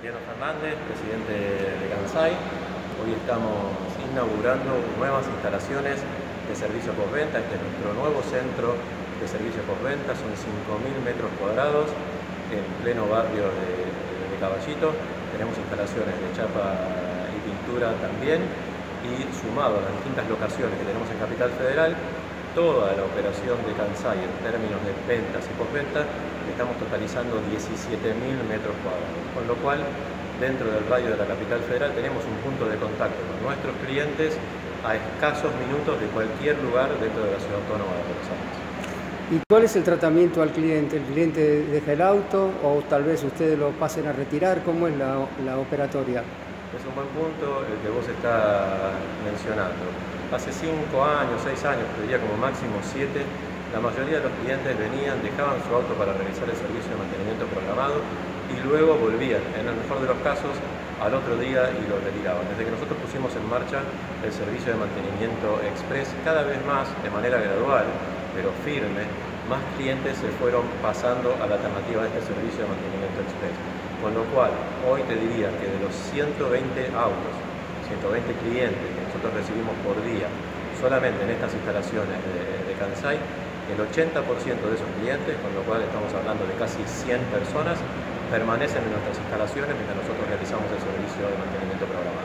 Mariano Fernández, presidente de Kansai. Hoy estamos inaugurando nuevas instalaciones de servicio postventa. Este es nuestro nuevo centro de servicio postventa. Son 5.000 metros cuadrados en pleno barrio de Caballito. Tenemos instalaciones de chapa y pintura también. Y sumado a las distintas locaciones que tenemos en Capital Federal, toda la operación de Kansai en términos de ventas y postventa, estamos totalizando 17.000 metros cuadrados, con lo cual dentro del radio de la Capital Federal tenemos un punto de contacto con nuestros clientes a escasos minutos de cualquier lugar dentro de la ciudad autónoma de Buenos Aires. ¿Y cuál es el tratamiento al cliente? ¿El cliente deja el auto o tal vez ustedes lo pasen a retirar? ¿Cómo es la operatoria? Es un buen punto el que vos estás mencionando. Hace 5 años, 6 años, te diría como máximo 7, la mayoría de los clientes venían, dejaban su auto para realizar el servicio de mantenimiento programado y luego volvían, en el mejor de los casos, al otro día y lo retiraban. Desde que nosotros pusimos en marcha el servicio de mantenimiento express, cada vez más, de manera gradual, pero firme, más clientes se fueron pasando a la alternativa de este servicio de mantenimiento express. Con lo cual, hoy te diría que de los 120 autos, 120 clientes que nosotros recibimos por día, solamente en estas instalaciones de Kansai, el 80% de esos clientes, con lo cual estamos hablando de casi 100 personas, permanecen en nuestras instalaciones mientras nosotros realizamos el servicio de mantenimiento programado.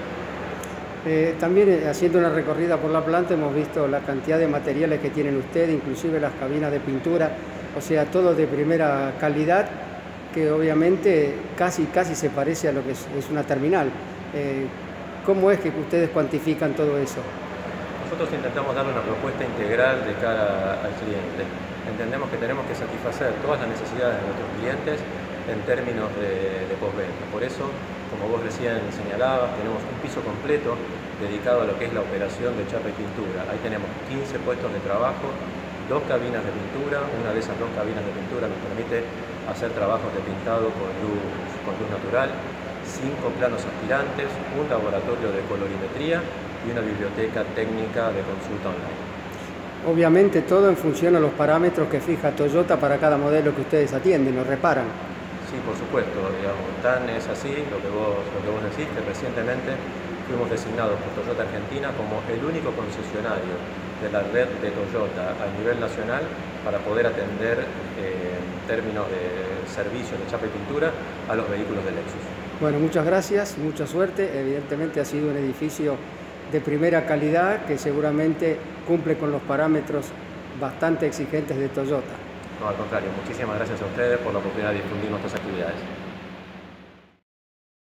También haciendo una recorrida por la planta hemos visto la cantidad de materiales que tienen ustedes, inclusive las cabinas de pintura, o sea, todo de primera calidad, que obviamente casi se parece a lo que es una terminal. ¿Cómo es que ustedes cuantifican todo eso? Nosotros intentamos darle una propuesta integral de cara al cliente. Entendemos que tenemos que satisfacer todas las necesidades de nuestros clientes en términos de postventa. Por eso, como vos recién señalabas, tenemos un piso completo dedicado a lo que es la operación de chapa y pintura. Ahí tenemos 15 puestos de trabajo, 2 cabinas de pintura. Una de esas 2 cabinas de pintura nos permite hacer trabajos de pintado con luz natural, 5 planos aspirantes, un laboratorio de colorimetría y una biblioteca técnica de consulta online. Obviamente todo en función a los parámetros que fija Toyota para cada modelo que ustedes atienden o reparan. Sí, por supuesto, digamos, tan es así lo que vos decís, que recientemente fuimos designados por Toyota Argentina como el único concesionario de la red de Toyota a nivel nacional para poder atender en términos de servicio de chapa y pintura a los vehículos de Lexus. Bueno, muchas gracias, mucha suerte. Evidentemente ha sido un edificio de primera calidad que seguramente cumple con los parámetros bastante exigentes de Toyota. No, al contrario, muchísimas gracias a ustedes por la oportunidad de difundir nuestras actividades.